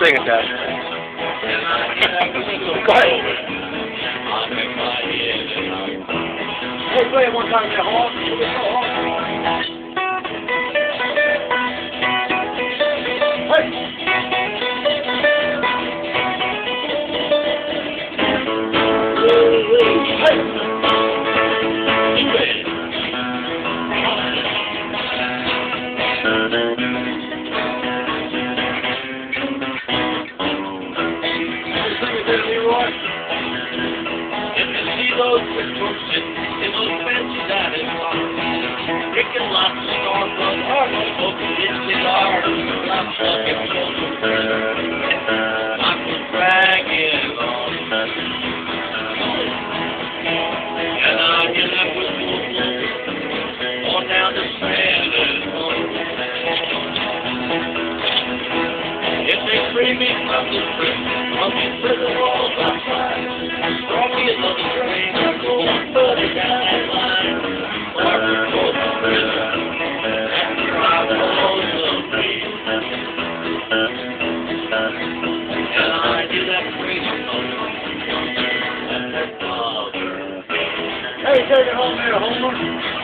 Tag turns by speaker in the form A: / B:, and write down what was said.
A: sing it, Dad. Go ahead.
B: Hey, play it one time, man. Hold on. Hey!
C: Those prescriptions in those fancy dining cars, drinking lots of Starbucks, smoking rich cigars, I'm stuck in children. I'm dragging on, and I get up with wolves on down the strand. If they free me from this prison walls outside, throw me another train, I'm going further down that line. Margaret goes to prison, after I close the field. And I do that crazy mother, and that father.
B: Hey, take it home, man, homework.